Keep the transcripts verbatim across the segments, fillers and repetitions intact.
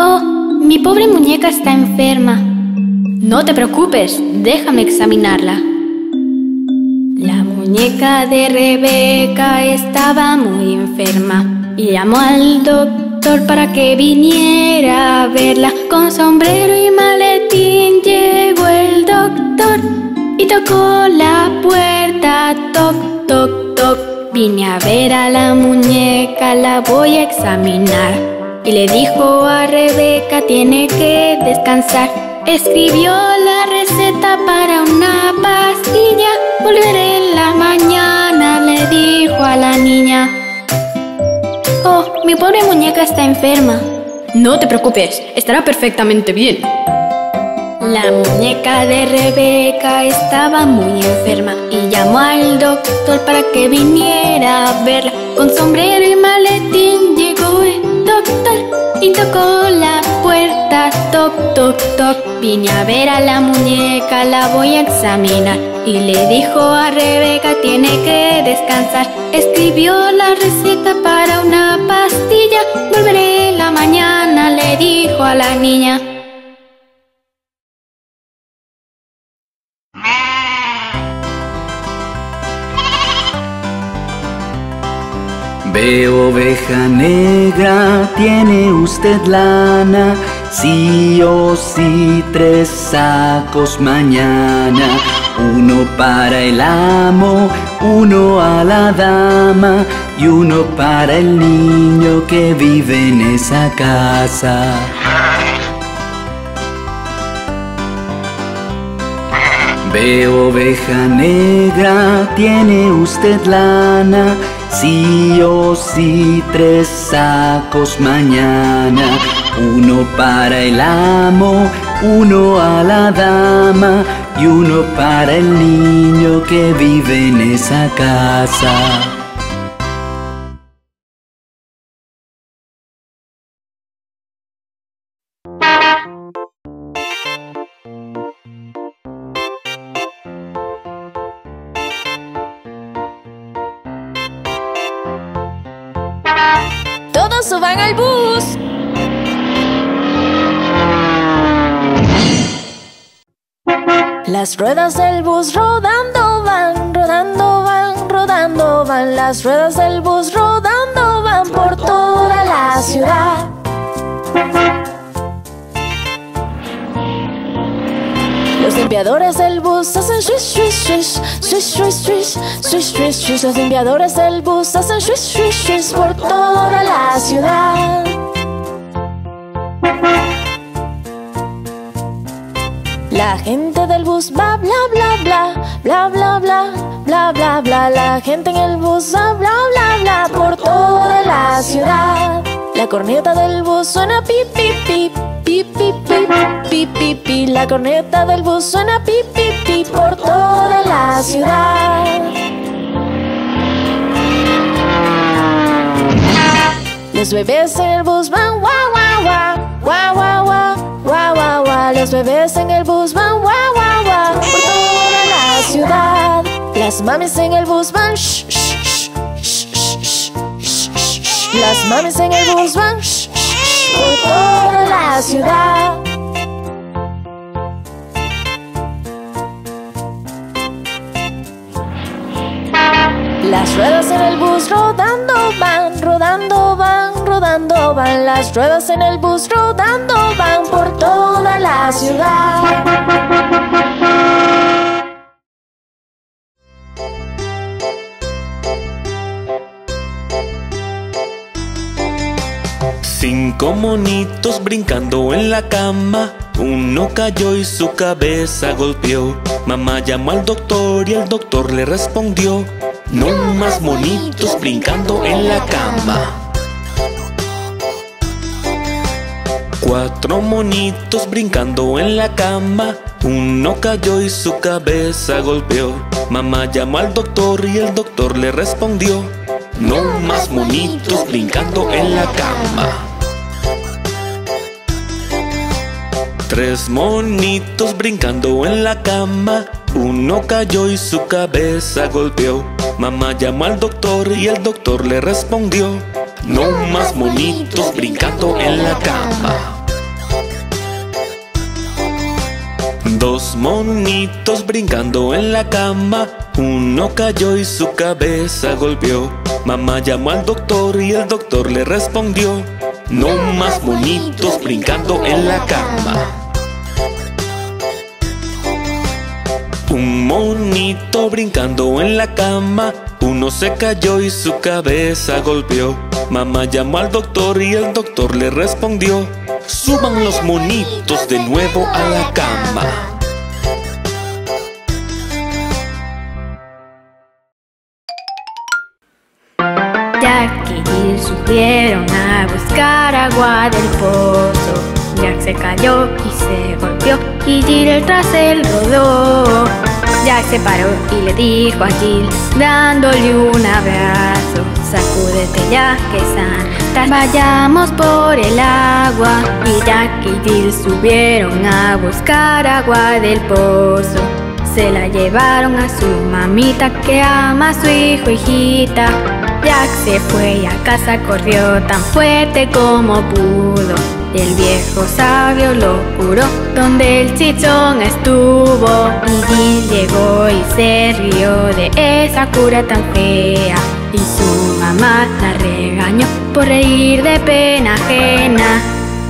Oh, mi pobre muñeca está enferma. No te preocupes, déjame examinarla. La muñeca de Rebeca estaba muy enferma y llamó al doctor para que viniera a verla. Con sombrero y maletín llegó el doctor y tocó la puerta, toc, toc, toc. Vine a ver a la muñeca, la voy a examinar. Y le dijo a Rebeca, tiene que descansar. Escribió la receta para una pastilla. Volveré en la mañana, le dijo a la niña. Oh, mi pobre muñeca está enferma. No te preocupes, estará perfectamente bien. La muñeca de Rebeca estaba muy enferma y llamó al doctor para que viniera a verla. Con sombrero y maletín llegó el doctor y tocó la puerta, toc, toc, toc. Vine a ver a la muñeca, la voy a examinar. Y le dijo a Rebeca, tiene que descansar. Escribió la receta para una pastilla. Volveré en la mañana, le dijo a la niña. Ve, oveja negra, ¿tiene usted lana? Sí o sí, tres sacos mañana. Uno para el amo, uno a la dama y uno para el niño que vive en esa casa. Ve, oveja negra, ¿tiene usted lana? Sí o sí, tres sacos mañana. Uno para el amo, uno a la dama y uno para el niño que vive en esa casa. ¡Todos suban al bus! Las ruedas del bus rodando van, rodando van, rodando van. Las ruedas del bus rodando van por toda la ciudad. Los limpiadores del bus hacen swish, swish, swish, swish, swish, swish, swish, swish. Los limpiadores del bus hacen swish, swish, swish por toda la ciudad. La gente del bus va bla bla bla, bla bla bla, bla bla bla. La gente en el bus va bla bla bla por toda la ciudad. La corneta del bus suena pip pip pip, pip pip pip, pip pip pip. La corneta del bus suena pip pip pip por toda la ciudad. Los bebés en el bus van guau guau guau, guau guau guau, guau guau guau. Los bebés en el bus van guau guau guau por toda la ciudad. Las mamis en el bus van shh shh shh shh shh shh. Las mamis en el bus van shh shh por toda la ciudad. Las ruedas en el bus rodando van, rodando van, rodando van. Las ruedas en el bus rodando van por toda la ciudad. Cinco monitos brincando en la cama. Uno cayó y su cabeza golpeó. Mamá llamó al doctor y el doctor le respondió: no más monitos brincando en la cama. Cuatro monitos brincando en la cama. Uno cayó y su cabeza golpeó. Mamá llamó al doctor y el doctor le respondió: no más monitos brincando en la cama. Tres monitos brincando en la cama. Uno cayó y su cabeza golpeó. Mamá llamó al doctor y el doctor le respondió: no más monitos brincando en la cama. Dos monitos brincando en la cama, uno cayó y su cabeza golpeó. Mamá llamó al doctor y el doctor le respondió: no más monitos brincando en la cama. Un monito brincando en la cama, uno se cayó y su cabeza golpeó. Mamá llamó al doctor y el doctor le respondió: suban los monitos de nuevo a la cama. Jack y Jill subieron a buscar agua del pozo. Jack se cayó y se golpeó y Jill tras él rodó. Jack se paró y le dijo a Jill, dándole un abrazo: sacúdete ya que Santa, vayamos por el agua. Y Jack y Jill subieron a buscar agua del pozo. Se la llevaron a su mamita que ama a su hijo, hijita. Jack se fue y a casa corrió tan fuerte como pudo. Y el viejo sabio lo curó donde el chichón estuvo. Y Jill llegó y se rió de esa cura tan fea. Y su mamá la regañó por reír de pena ajena.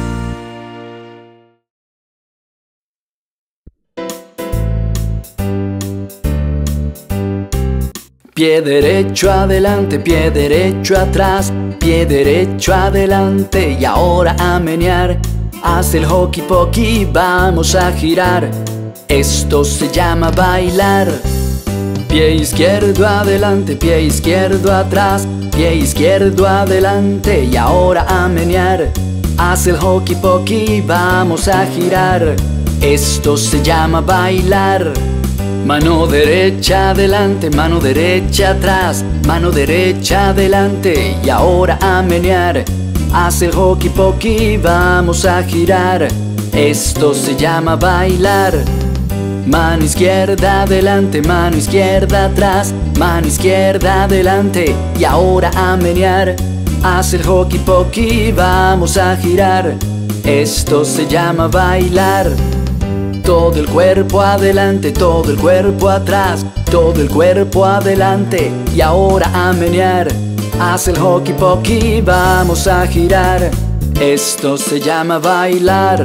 Pie derecho adelante, pie derecho atrás, pie derecho adelante y ahora a menear. Haz el hockey pokey, vamos a girar. Esto se llama bailar. Pie izquierdo adelante, pie izquierdo atrás, pie izquierdo adelante y ahora a menear. Haz el hockey pokey, vamos a girar. Esto se llama bailar. Mano derecha adelante, mano derecha atrás, mano derecha adelante y ahora a menear. Haz el hockey pokey, vamos a girar. Esto se llama bailar. Mano izquierda adelante, mano izquierda atrás, mano izquierda adelante y ahora a menear. Haz el hockey pokey, vamos a girar. Esto se llama bailar. Todo el cuerpo adelante, todo el cuerpo atrás, todo el cuerpo adelante y ahora a menear. Haz el hockey pokey, vamos a girar. Esto se llama bailar.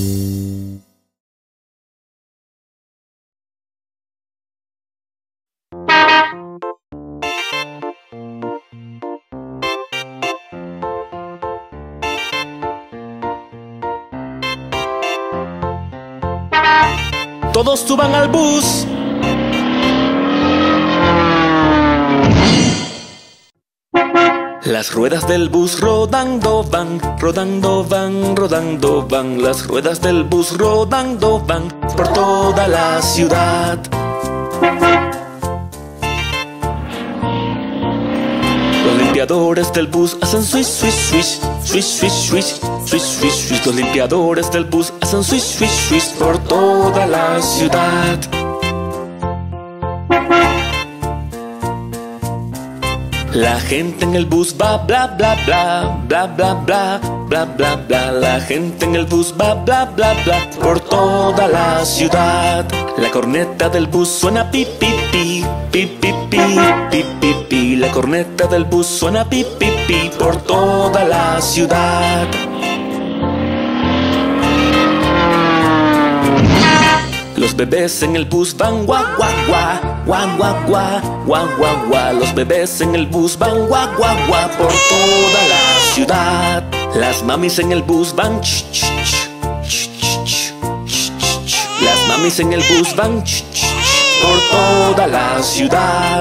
Todos suban al bus. Las ruedas del bus rodando van, rodando van, rodando van. Las ruedas del bus rodando van por toda la ciudad. Los limpiadores del bus hacen swish, swish, swish, swish, swish, swish, swish, swish, swish. Los limpiadores del bus hacen swish, swish, swish por toda la ciudad. La gente en el bus va bla bla bla, bla bla bla, bla bla bla. La gente en el bus va bla bla bla por toda la ciudad. La corneta del bus suena pi pi pi, pi pi pi, pi pi pi. La corneta del bus suena pi pi pi por toda la ciudad. Los bebés en el bus van guau guau guau, guau guau guau, guau guau guau. Los bebés en el bus van guau guau guau por toda la ciudad. Las mamis en el bus van ch ch ch, ch ch ch, ch ch ch. Las mamis en el bus van ch ch ch por toda la ciudad.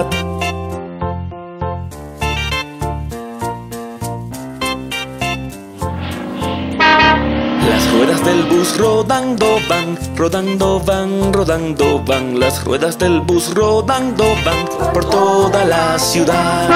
Las ruedas del bus rodando van, rodando van, rodando van. Las ruedas del bus rodando van por toda la ciudad.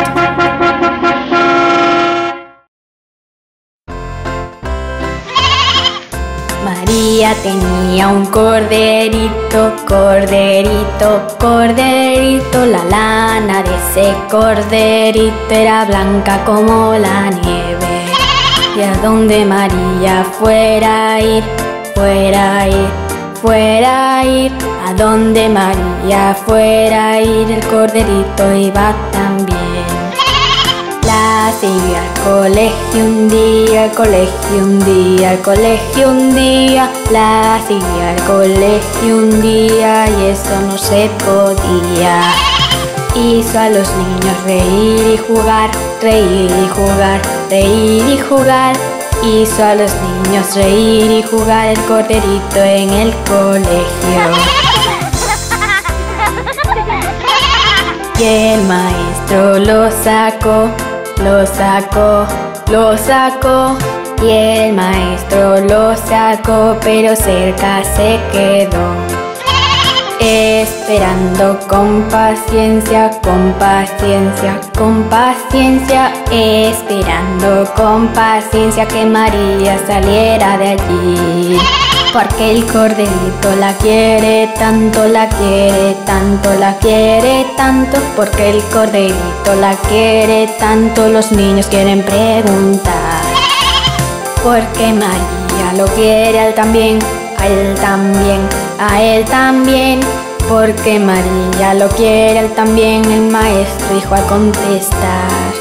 María tenía un corderito, corderito, corderito. La lana de ese corderito era blanca como la nieve. Y a donde María fuera a ir, fuera a ir, fuera a ir, a donde María fuera a ir, el corderito iba también. La siguió al colegio un día, al colegio un día, al colegio un día. La siguió al colegio un día y eso no se podía. Hizo a los niños reír y jugar, reír y jugar, reír y jugar. Hizo a los niños reír y jugar, el corderito en el colegio. Y el maestro lo sacó, lo sacó, lo sacó. Y el maestro lo sacó, pero cerca se quedó. Esperando con paciencia, con paciencia, con paciencia. Esperando con paciencia que María saliera de allí. Porque el corderito la quiere tanto, la quiere tanto, la quiere tanto. Porque el corderito la quiere tanto, los niños quieren preguntar. Porque María lo quiere a él también, a él también, a él también. Porque María lo quiere a él también, el maestro dijo al contestar.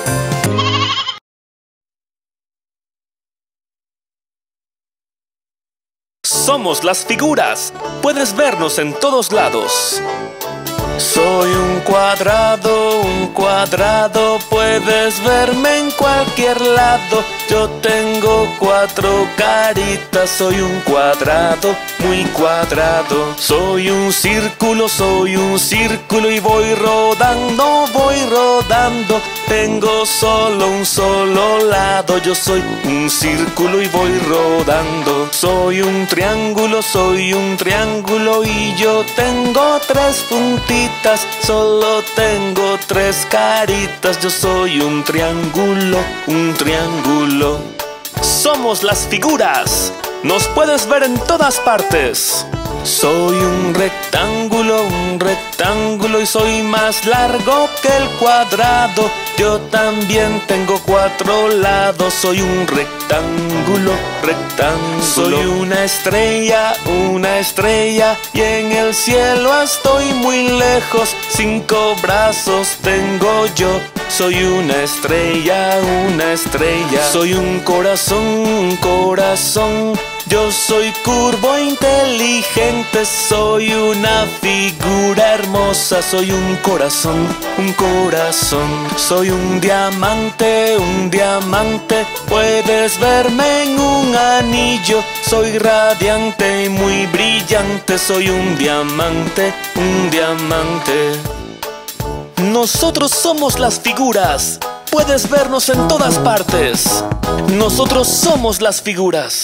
Somos las figuras, puedes vernos en todos lados. Soy un cuadrado, un cuadrado, puedes verme en cualquier lado. Yo tengo cuatro caritas, soy un cuadrado, muy cuadrado. Soy un círculo, soy un círculo y voy rodando, voy rodando. Tengo solo un solo lado, yo soy un círculo y voy rodando. Soy un triángulo, soy un triángulo y yo tengo tres puntitas. Solo tengo tres caritas, yo soy un triángulo, un triángulo. Somos las figuras, nos puedes ver en todas partes. Soy un rectángulo, un rectángulo y soy más largo que el cuadrado. Yo también tengo cuatro lados, soy un rectángulo, rectángulo. Soy una estrella, una estrella y en el cielo estoy muy lejos. Cinco brazos tengo yo, soy una estrella, una estrella. Soy un corazón, un corazón. Yo soy curvo e inteligente, soy una figura hermosa, soy un corazón, un corazón. Soy un diamante, un diamante, puedes verme en un anillo. Soy radiante y muy brillante, soy un diamante, un diamante. Nosotros somos las figuras, puedes vernos en todas partes. Nosotros somos las figuras.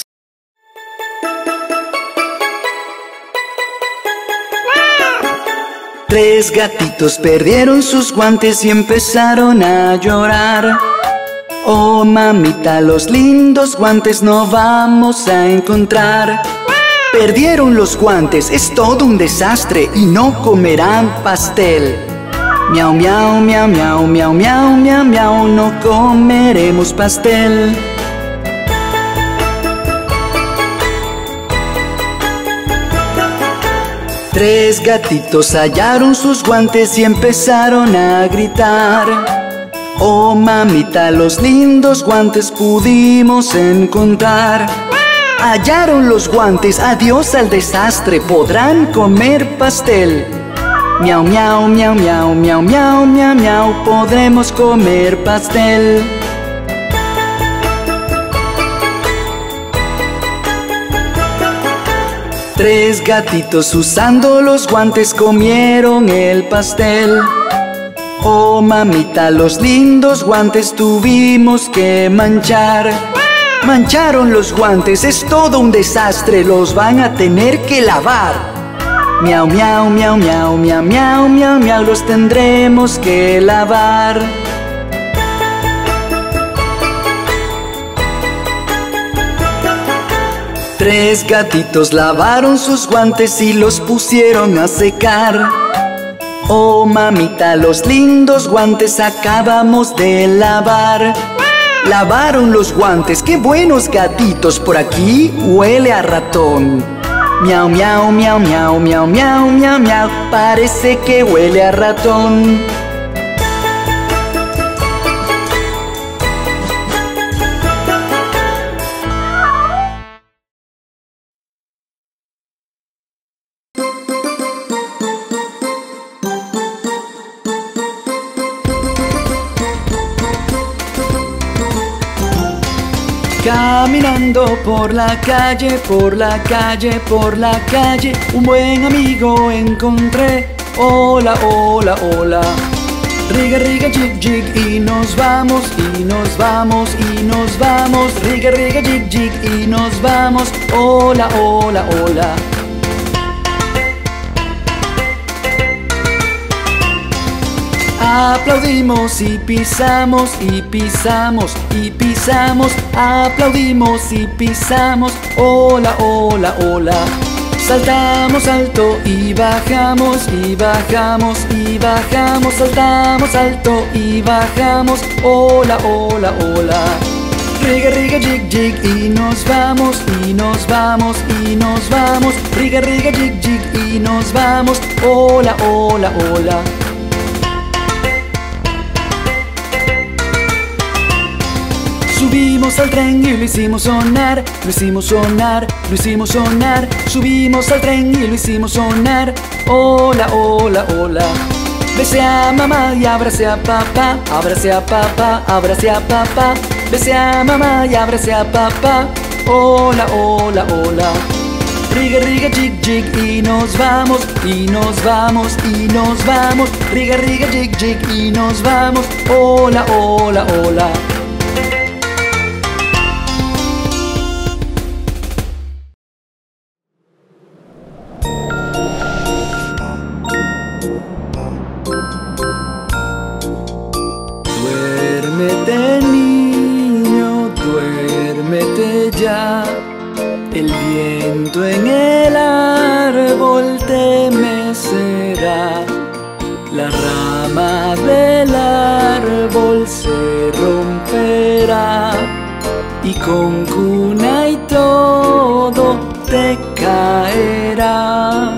Tres gatitos perdieron sus guantes y empezaron a llorar. Oh mamita, los lindos guantes no vamos a encontrar. Perdieron los guantes, es todo un desastre y no comerán pastel. Miau, miau, miau, miau, miau, miau, miau, miau, no comeremos pastel. Tres gatitos hallaron sus guantes y empezaron a gritar. Oh mamita, los lindos guantes pudimos encontrar. Hallaron los guantes, adiós al desastre, podrán comer pastel. Miau, miau, miau, miau, miau, miau, miau, miau, podremos comer pastel. Tres gatitos usando los guantes comieron el pastel. Oh mamita, los lindos guantes tuvimos que manchar. Mancharon los guantes, es todo un desastre, los van a tener que lavar. Miau, miau, miau, miau, miau, miau, miau, miau, los tendremos que lavar. Tres gatitos lavaron sus guantes y los pusieron a secar. Oh mamita, los lindos guantes acabamos de lavar. Lavaron los guantes, qué buenos gatitos, por aquí huele a ratón. Miau, miau, miau, miau, miau, miau, miau, miau. Parece que huele a ratón. Caminando por la calle, por la calle, por la calle, un buen amigo encontré. Hola, hola, hola. Riga, riga, jig, jig, y nos vamos, y nos vamos, y nos vamos. Riga, riga, jig, jig, y nos vamos. Hola, hola, hola. Aplaudimos y pisamos y pisamos y pisamos. Aplaudimos y pisamos. Hola, hola, hola. Saltamos alto y bajamos y bajamos y bajamos. Saltamos alto y bajamos. Hola, hola, hola. Riga, riga, jig, jig, y nos vamos, y nos vamos, y nos vamos. Riga, riga, jig, jig, y nos vamos. Hola, hola, hola. Subimos al tren y lo hicimos sonar, lo hicimos sonar, lo hicimos sonar. Subimos al tren y lo hicimos sonar. Hola, hola, hola. Bese a mamá y abrace a papá, abrace a papá, abrace a papá. Bese a mamá y abrace a papá. Hola, hola, hola. Riga, riga, jig, jig, y nos vamos, y nos vamos, y nos vamos. Riga, riga, jig, jig, y nos vamos. Hola, hola, hola. Duérmete, niño, duérmete ya. El viento en el árbol te mecerá. La rama del árbol se romperá y con cuna y todo te caerá.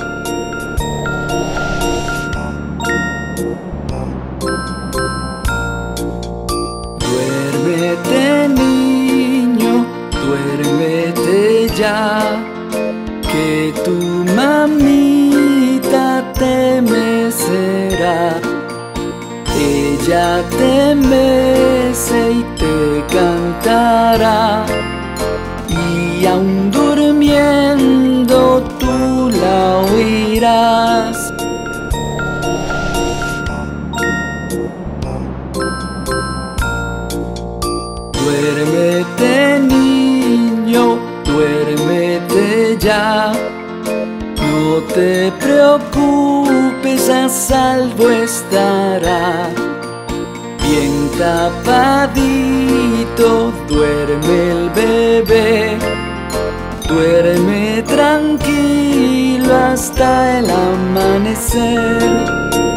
Duérmete, niño, duérmete ya, que tu mamita te mecerá. Ella te mece y te cantará, y aun durmiendo tú la oirás. Duérmete, niño, duérmete ya. No te preocupes, a salvo estará. Bien tapadito duerme el bebé. Duerme tranquilo hasta el amanecer.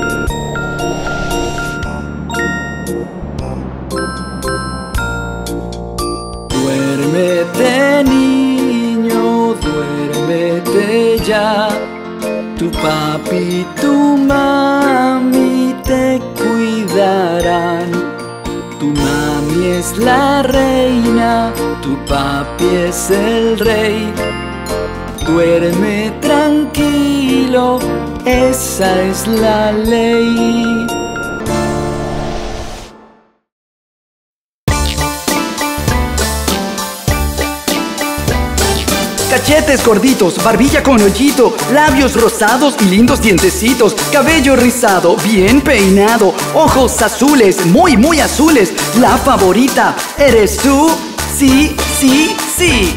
Duérmete, niño, duérmete ya. Tu papi y tu mami te cuidarán. Tu mami es la reina, tu papi es el rey. Duerme tranquilo, esa es la ley. Cachetes gorditos, barbilla con hoyito, labios rosados y lindos dientecitos, cabello rizado, bien peinado, ojos azules, muy muy azules. La favorita, ¿eres tú? Sí, sí, sí.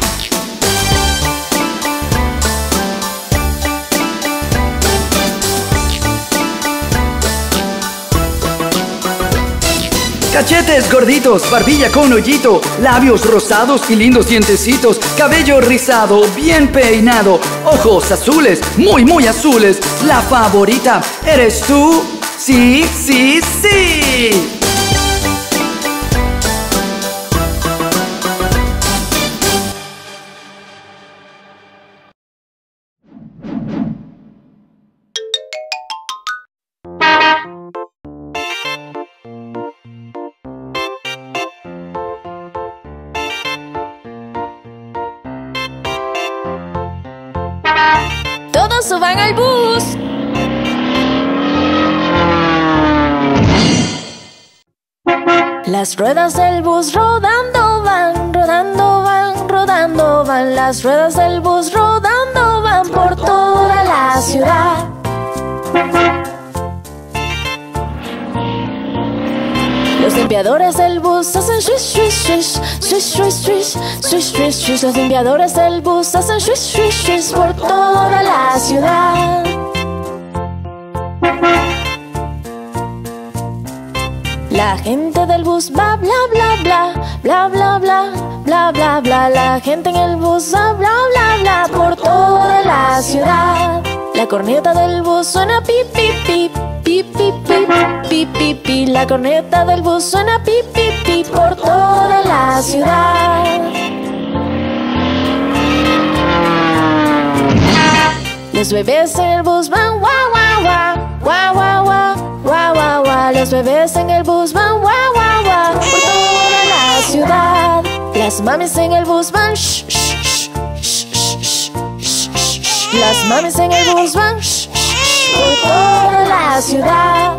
Cachetes gorditos, barbilla con hoyito, labios rosados y lindos dientecitos, cabello rizado, bien peinado, ojos azules, muy muy azules. La favorita, ¿eres tú? Sí, sí, sí. suban al bus. Las ruedas del bus rodando van, rodando van, rodando van. Las ruedas del bus rodando van por toda la ciudad. Los limpiadores del bus hacen swish, swish, swish, swish, swish, swish, swish, swish, swish. Los limpiadores del bus hacen swish, swish, swish por toda la ciudad. La gente del bus va bla bla bla, bla bla bla, bla bla bla. La gente en el bus va bla bla bla por toda la ciudad. La corneta del bus suena pip pip pip, pip pip pip, pip pip pip. La corneta del bus suena pip pip pip por toda la ciudad. Los bebés en el bus van guau guau guau, guau guau guau, guau guau guau. Los bebés en el bus van guau guau guau por toda la ciudad. Las mamis en el bus van shh shh shh shh shh shh. Las mamis en el bus van shh shh por toda la ciudad.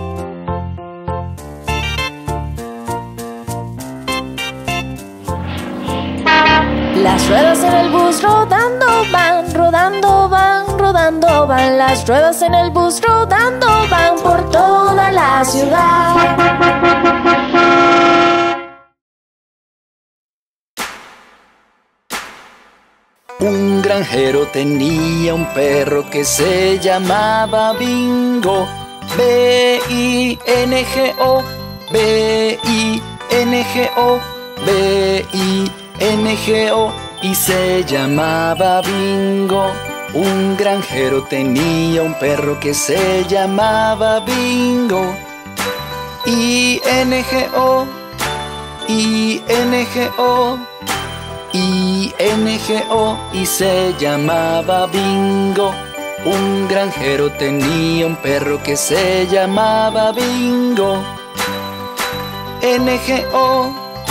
Las ruedas en el bus rodando van, rodando van, rodando van. Las ruedas en el bus rodando van por toda la ciudad. Un granjero tenía un perro que se llamaba Bingo. B I N G O, B I N G O, B I N G O, y se llamaba Bingo. Un granjero tenía un perro que se llamaba Bingo. I N G O, I N G O, I N G O, y se llamaba Bingo. Un granjero tenía un perro que se llamaba Bingo. N G O,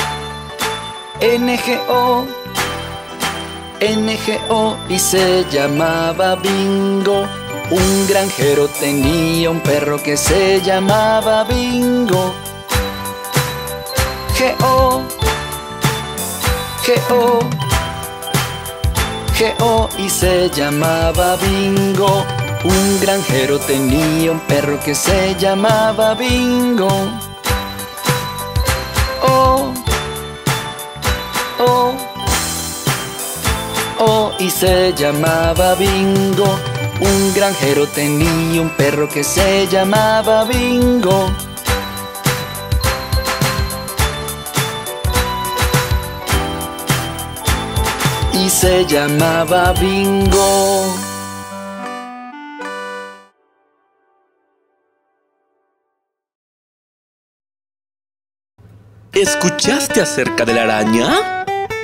N G O, N G O, y se llamaba Bingo. Un granjero tenía un perro que se llamaba Bingo. G O, G O, G O, y se llamaba Bingo. Un granjero tenía un perro que se llamaba Bingo. O, O, O, y se llamaba Bingo. Un granjero tenía un perro que se llamaba Bingo. Y se llamaba Bingo. ¿Escuchaste acerca de la araña?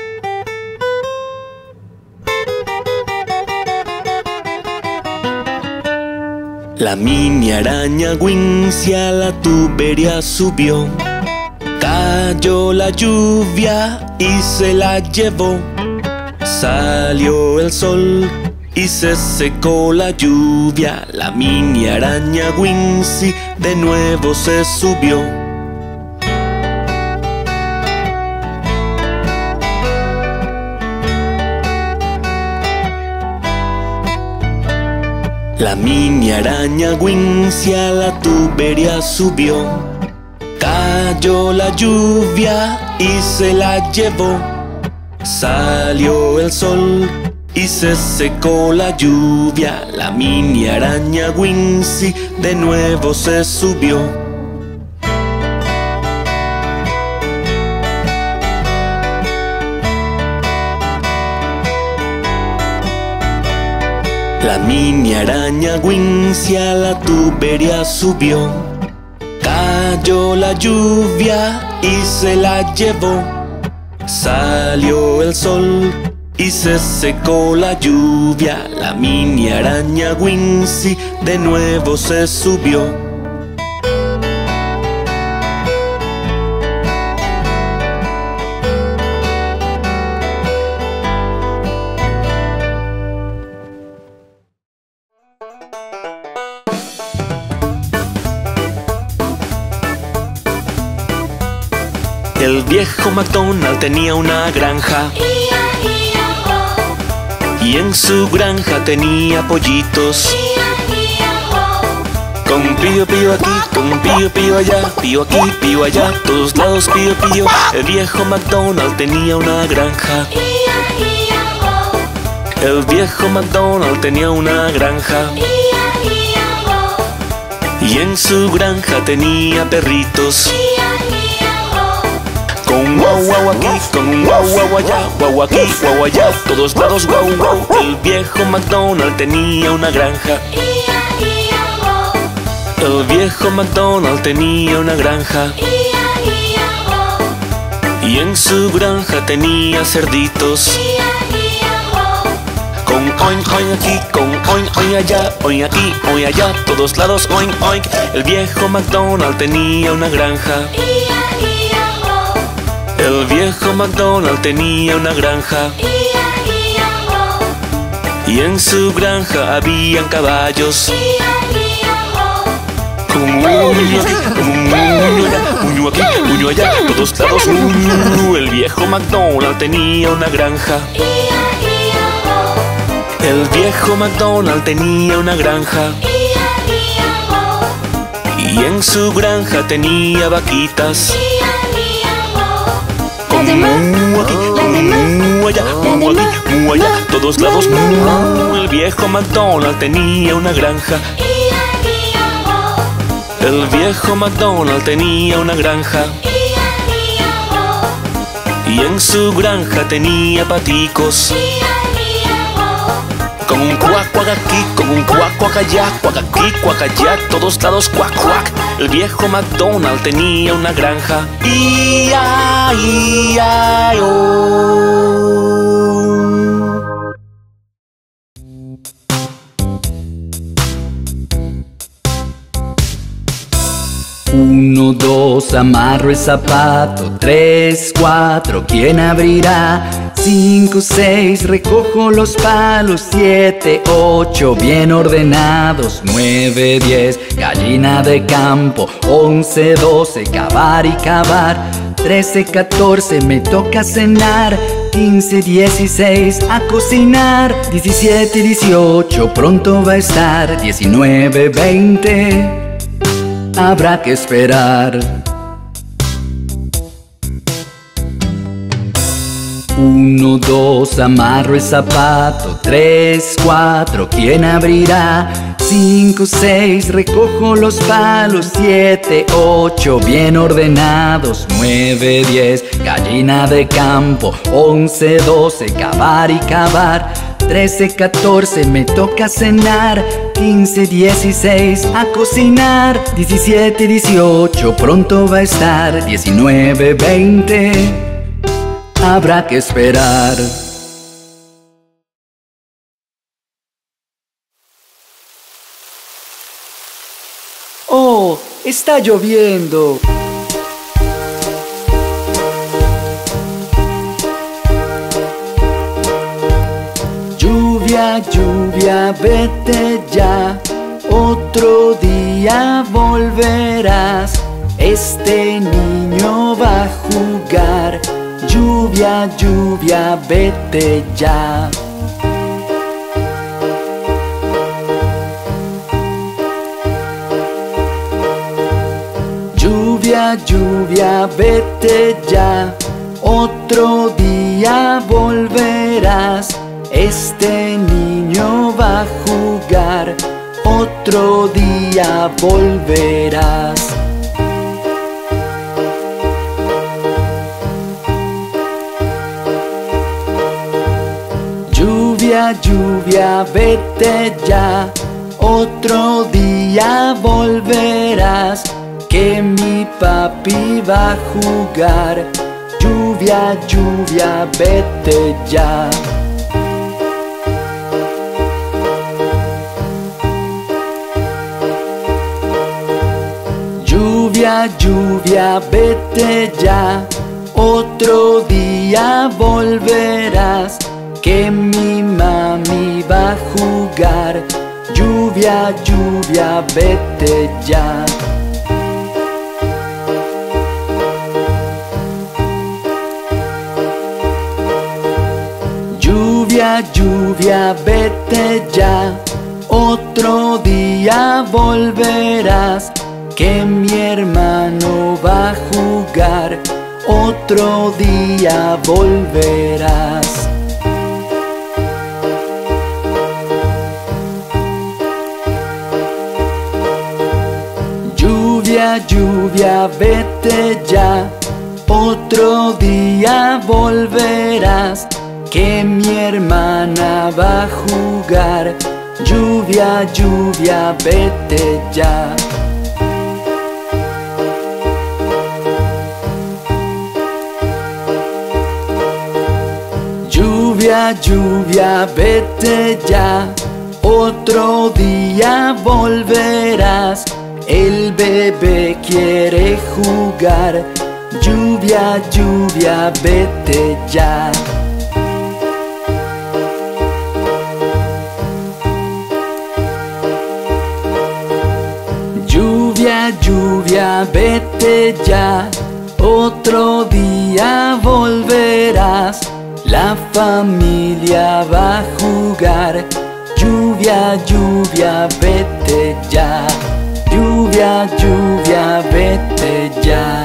La mini araña Wincy a la tubería subió. Cayó la lluvia y se la llevó. Salió el sol y se secó la lluvia. La mini araña Wincy de nuevo se subió. La mini araña Wincy a la tubería subió. Cayó la lluvia y se la llevó. Salió el sol y se secó la lluvia. La mini araña Wincy de nuevo se subió. La mini araña Wincy a la tubería subió. Cayó la lluvia y se la llevó. Salió el sol y se secó la lluvia. La mini araña Wincy de nuevo se subió. viejo MacDonald tenía una granja. Y en su granja tenía pollitos. Con pío pío aquí, con pío pío allá, pío aquí, pío allá, todos lados pío pío. El viejo MacDonald tenía una granja. El viejo MacDonald tenía una granja. Y en su granja tenía perritos. Con un guau guau aquí, con un guau guau allá, guau aquí, guau allá, todos lados guau guau. El viejo MacDonald tenía una granja. El viejo MacDonald tenía una granja. Y en su granja tenía cerditos. Con oink oink aquí, con oink oink allá, oink aquí, oink allá, todos lados oink oink. El viejo MacDonald tenía una granja. El viejo MacDonald tenía una granja. Y en su granja habían caballos. Con un uño aquí, con un uño allá, uño aquí, uño allá, todos lados uño. El viejo MacDonald tenía una granja. El viejo MacDonald tenía una granja. Y en su granja tenía vaquitas. Con mu aquí, con mu allá, mu aquí, mu allá, todos lados mu. El viejo MacDonald tenía una granja. El viejo MacDonald tenía una granja. Y en su granja tenía paticos. Con un cuac cuac aquí, con un cuac cuac allá, cuac aquí, cuac allá, todos lados cuac cuac. El viejo MacDonald tenía una granja. I A I A I O. Uno, dos, amarro el zapato. Tres, cuatro, ¿quién abrirá? Cinco, seis, recojo los palos. Siete, ocho, bien ordenados. Nueve, diez, gallina de campo. Once, doce, cavar y cavar. Trece, catorce, me toca cenar. Quince, dieciséis, a cocinar. Diecisiete, dieciocho, pronto va a estar. Diecinueve, veinte, habrá que esperar. Uno, dos, amarro el zapato. Tres, cuatro, ¿quién abrirá? Cinco, seis, recojo los palos. Siete, ocho, bien ordenados. Nueve, diez, gallina de campo. Once, doce, cavar y cavar. Trece, catorce, me toca cenar. Quince, dieciséis, a cocinar. Diecisiete, dieciocho, pronto va a estar. Diecinueve, veinte, habrá que esperar. ¡Oh! ¡Está lloviendo! Lluvia, lluvia, vete ya. Otro día volverás. Este niño va a jugar. Lluvia, lluvia, vete ya. Lluvia, lluvia, vete ya. Otro día volverás. Este niño va a jugar. Otro día volverás. Lluvia, lluvia, vete ya. Otro día volverás. Que mi papi va a jugar. Lluvia, lluvia, vete ya. Lluvia, lluvia, vete ya. Otro día volverás. Que mi mami va a jugar. Lluvia, lluvia, vete ya. Lluvia, lluvia, vete ya, otro día volverás, que mi hermano va a jugar, otro día volverás. Lluvia, lluvia, vete ya, otro día volverás, que mi hermana va a jugar, lluvia, lluvia, vete ya. Lluvia, lluvia, vete ya, otro día volverás, el bebé quiere jugar, lluvia, lluvia, vete ya. Lluvia, lluvia, vete ya, otro día volverás, la familia va a jugar, lluvia, lluvia, vete ya. Lluvia, lluvia, vete ya.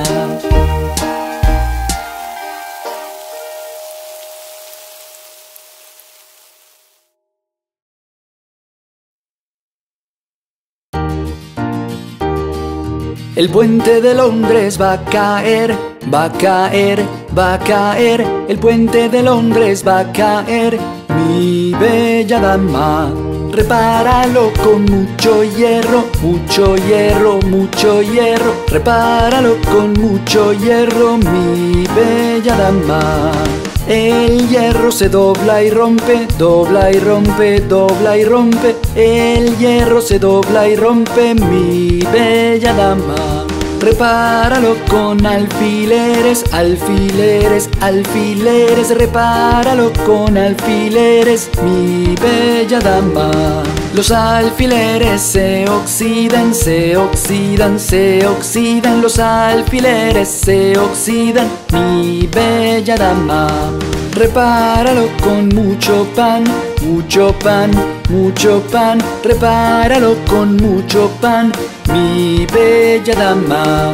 El puente de Londres va a caer, va a caer, va a caer. El puente de Londres va a caer, mi bella dama. Repáralo con mucho hierro, mucho hierro, mucho hierro. Repáralo con mucho hierro, mi bella dama. El hierro se dobla y rompe, dobla y rompe, dobla y rompe. El hierro se dobla y rompe, mi bella dama. Repáralo con alfileres, alfileres, alfileres. Repáralo con alfileres, mi bella dama. Los alfileres se oxidan, se oxidan, se oxidan. Los alfileres se oxidan, mi bella dama. Repáralo con mucho pan, mucho pan, mucho pan. Repáralo con mucho pan, mi bella dama.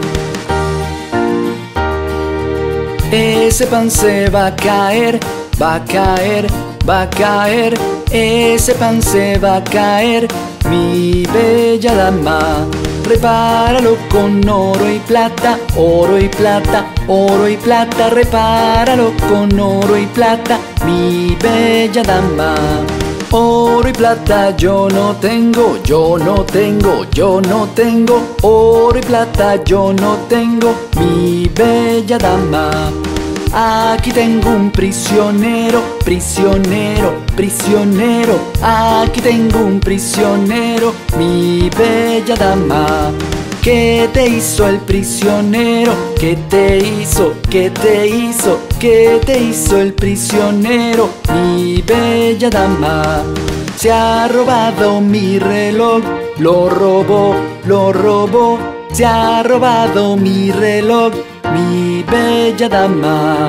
Ese pan se va a caer, va a caer, va a caer. Ese pan se va a caer, mi bella dama. Repáralo con oro y plata, oro y plata, oro y plata. Repáralo con oro y plata, mi bella dama. Oro y plata yo no tengo, yo no tengo, yo no tengo. Oro y plata yo no tengo, mi bella dama. Aquí tengo un prisionero, prisionero, prisionero. Aquí tengo un prisionero, mi bella dama. ¿Qué te hizo el prisionero? ¿Qué te hizo? ¿Qué te hizo? ¿Qué te hizo el prisionero, mi bella dama? Se ha robado mi reloj, lo robó, lo robó. Se ha robado mi reloj, mi bella dama.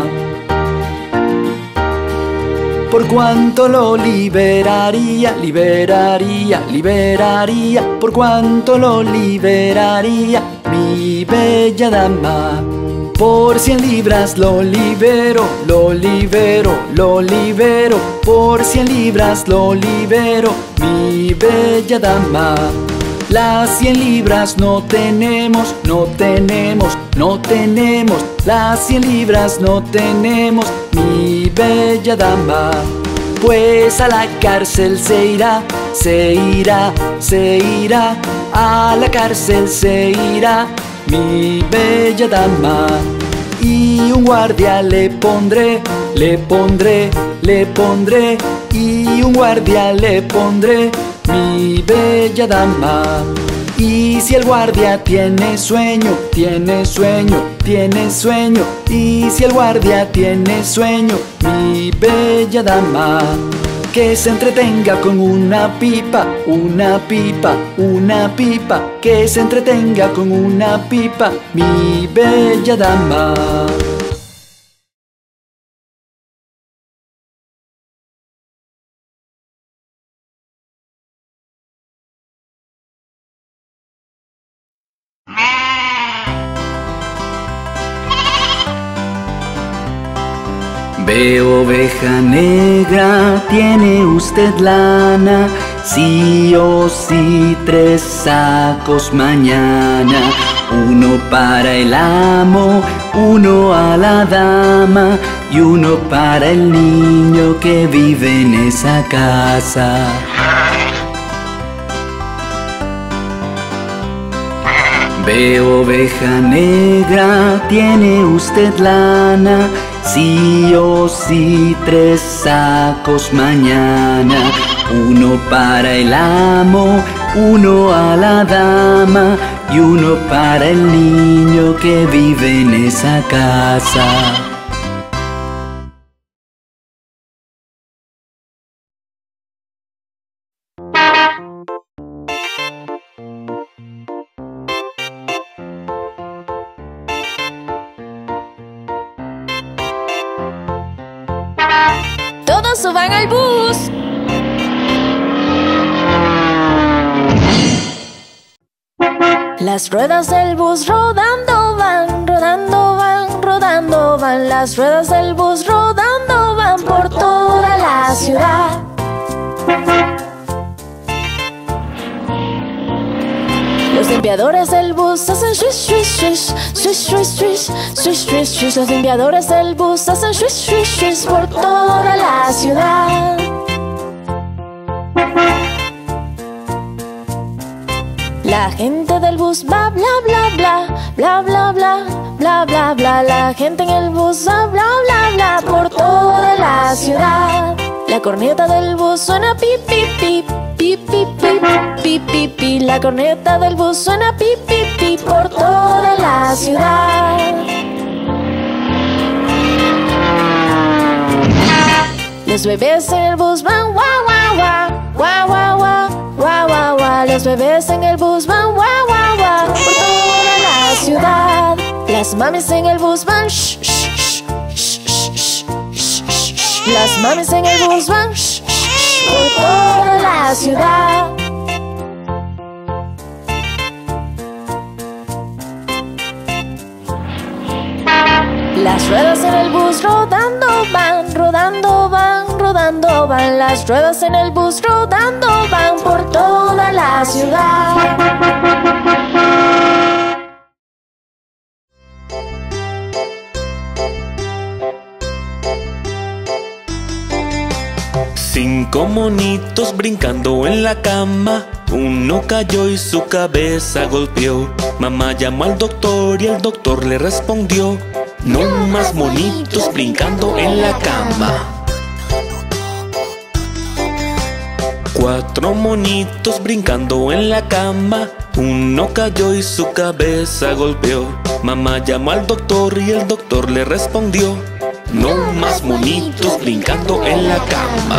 ¿Por cuánto lo liberaría? Liberaría, liberaría. ¿Por cuánto lo liberaría, mi bella dama? Por cien libras lo libero, lo libero, lo libero. Por cien libras lo libero, mi bella dama. Las cien libras no tenemos, no tenemos, no tenemos. Las cien libras no tenemos, mi bella dama. Pues a la cárcel se irá, se irá, se irá. A la cárcel se irá, mi bella dama. Y un guardia le pondré, le pondré, le pondré. Y un guardia le pondré, mi bella dama. Y si el guardia tiene sueño, tiene sueño, tiene sueño. Y si el guardia tiene sueño, mi bella dama. Que se entretenga con una pipa, una pipa, una pipa. Que se entretenga con una pipa, mi bella dama. Ve, oveja negra, ¿tiene usted lana? Sí o sí, tres sacos mañana. Uno para el amo, uno a la dama y uno para el niño que vive en esa casa. Ve, oveja negra, ¿tiene usted lana? Sí o sí, tres sacos mañana. Uno para el amo, uno a la dama y uno para el niño que vive en esa casa. Todos suban al bus. Las ruedas del bus rodando van, rodando van, rodando van. Las ruedas del bus rodando van por toda la ciudad. Los limpiadores del bus hacen swish, swish, swish, swish, swish, swish, swish, swish, swish. Los limpiadores del bus hacen swish, swish, swish por toda la ciudad. La gente del bus va bla bla bla, bla bla bla, bla bla bla. La gente en el bus va bla bla bla por toda la ciudad. La corneta del bus suena pip pip pip, pip pip pip, pip pip pip. La corneta del bus suena pip pip pip por toda la ciudad. Los bebés en el bus van guau guau guau, guau guau guau, guau guau guau. Los bebés en el bus van guau guau guau por toda la ciudad. Las mamis en el bus van shh shh shh shh shh shh. Las mamis en el bus van shh shh por toda la ciudad. Las ruedas en el bus rodando van, rodando van, rodando van. Las ruedas en el bus rodando van por toda la ciudad. Cinco monitos brincando en la cama. Uno cayó y su cabeza golpeó. Mamá llamó al doctor y el doctor le respondió: no más monitos brincando en la cama. Cuatro monitos brincando en la cama. Uno cayó y su cabeza golpeó. Mamá llamó al doctor y el doctor le respondió: no más monitos brincando en la cama.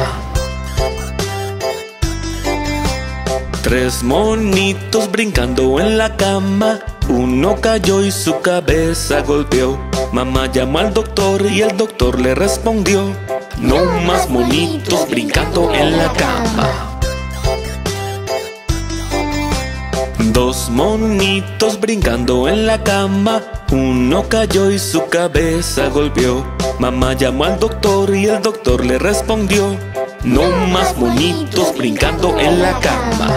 Tres monitos brincando en la cama. Uno cayó y su cabeza golpeó. Mamá llamó al doctor y el doctor le respondió: no más monitos brincando en la cama. Dos monitos brincando en la cama. Uno cayó y su cabeza golpeó. Mamá llamó al doctor y el doctor le respondió: no más monitos brincando en la cama.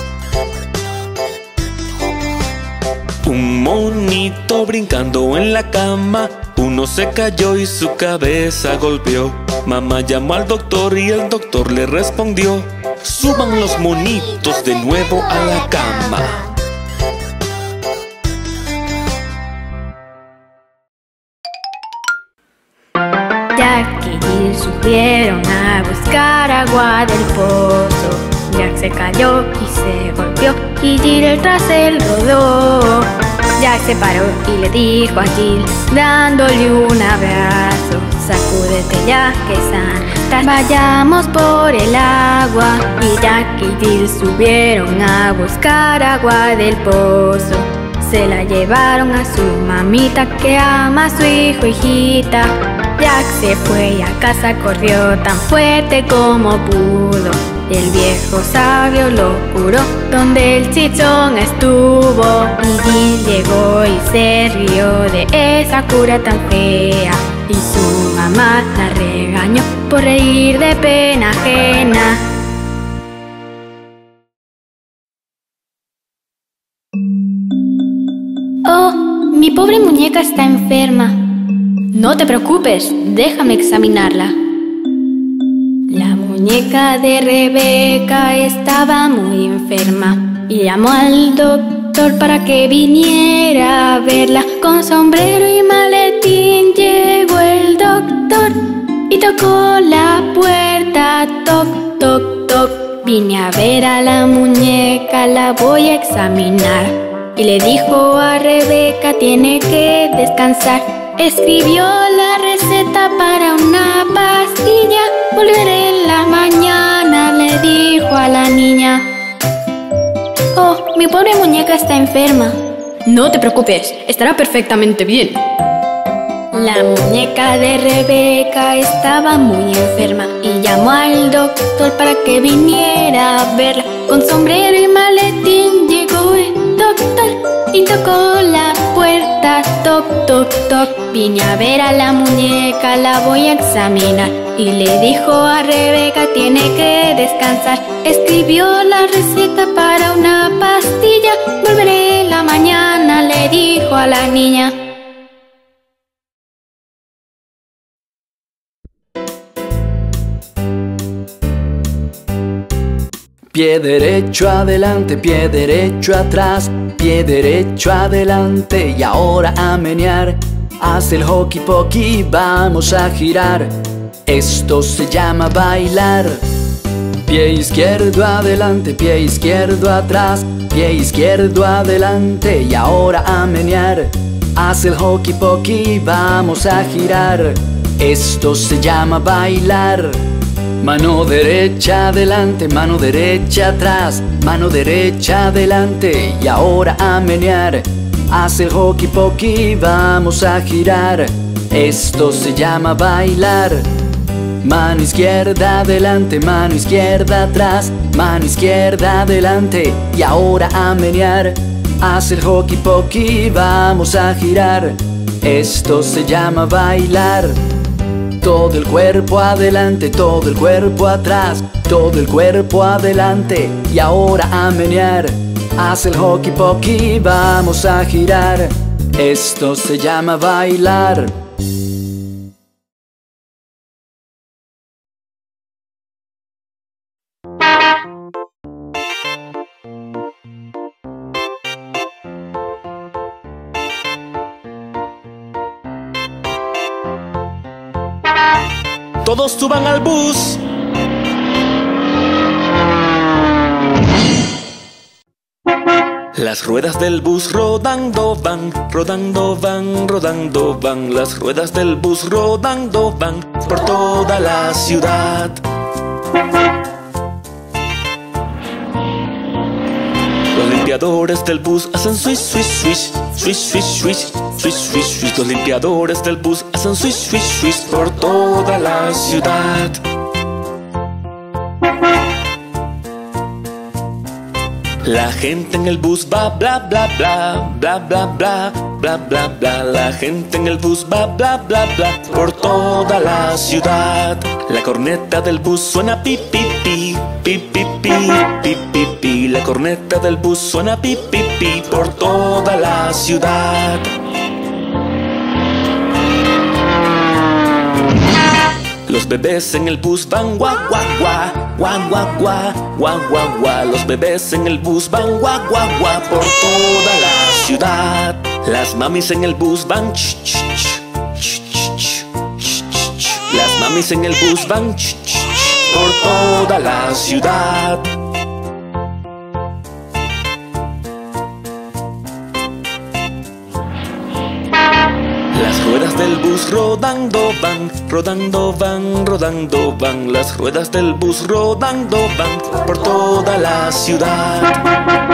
Un monito brincando en la cama. Uno se cayó y su cabeza golpeó. Mamá llamó al doctor y el doctor le respondió: suban los monitos de nuevo a la cama. Jack y Jill subieron a buscar agua del pozo. Jack se cayó y se golpeó y Jill tras él rodó. Jack se paró y le dijo a Jill, dándole un abrazo: sacúdete ya que Santa, vayamos por el agua. Y Jack y Jill subieron a buscar agua del pozo. Se la llevaron a su mamita que ama a su hijo, hijita. Jack se fue y a casa corrió tan fuerte como pudo. El viejo sabio lo curó donde el chichón estuvo. Y Jill llegó y se rió de esa cura tan fea. y su mamá la regañó por reír de pena ajena. Oh, mi pobre muñeca está enferma. No te preocupes, déjame examinarla. La muñeca de Rebeca estaba muy enferma y llamó al doctor para que viniera a verla. Con sombrero y maletín llegó el doctor y tocó la puerta, toc, toc, toc. Vine a ver a la muñeca, la voy a examinar. Y le dijo a Rebeca, tiene que descansar. Escribió la receta para una pastilla. Volveré en la mañana, le dijo a la niña. Oh, mi pobre muñeca está enferma. No te preocupes, estará perfectamente bien. La muñeca de Rebeca estaba muy enferma y llamó al doctor para que viniera a verla. Con sombrero y maletín llegó el doctor y tocó la puerta, toc, toc, toc. Vine a ver a la muñeca, la voy a examinar. Y le dijo a Rebeca, tiene que descansar. Escribió la receta para una pastilla. Volveré en la mañana, le dijo a la niña. Pie derecho adelante, pie derecho atrás, pie derecho adelante y ahora a menear. Haz el hockey pokey, vamos a girar. Esto se llama bailar. Pie izquierdo adelante, pie izquierdo atrás, pie izquierdo adelante y ahora a menear. Haz el hockey pokey, vamos a girar. Esto se llama bailar. Mano derecha adelante, mano derecha atrás, mano derecha adelante y ahora a menear. Haz el hockey pokey, vamos a girar. Esto se llama bailar. Mano izquierda adelante, mano izquierda atrás, mano izquierda adelante y ahora a menear. Haz el hockey pokey, vamos a girar. Esto se llama bailar. Todo el cuerpo adelante, todo el cuerpo atrás, todo el cuerpo adelante y ahora a menear. Haz el hockey pokey, vamos a girar. Esto se llama bailar. Todos suban al bus. Las ruedas del bus rodando van, rodando van, rodando van. Las ruedas del bus rodando van por toda la ciudad. Los limpiadores del bus hacen swish, swish, swish, swish, swish, swish, swish, swish, swish. Los limpiadores del bus hacen swish, swish, swish por toda la ciudad. La gente en el bus va bla bla bla, bla bla bla, bla bla bla. La gente en el bus va bla bla bla por toda la ciudad. La corneta del bus suena pi pi pi, pi pi pi, pi pi pi. La corneta del bus suena pi pi pi por toda la ciudad. Los bebés en el bus van guau guau guau, guau guau guau, guau guau guau. Los bebés en el bus van guau guau guau por toda la ciudad. Las mamis en el bus van ch ch ch, ch ch ch, ch ch ch. Las mamis en el bus van ch ch ch por toda la ciudad. Las ruedas del bus rodando van, rodando van, rodando van. Las ruedas del bus rodando van por toda la ciudad.